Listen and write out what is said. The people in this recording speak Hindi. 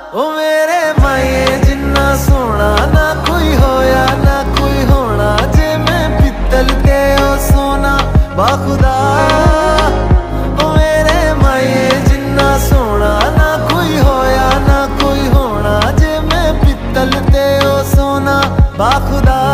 ओ मेरे माए जिन्ना सोना ना कोई होया ना कोई होना, जे मैं पित्तल ते ओ सोना बाखुदा। ओ मेरे माए जिन्ना सोना ना कोई होया ना कोई होना, जे मैं पित्तल ते ओ सोना बाखुदा।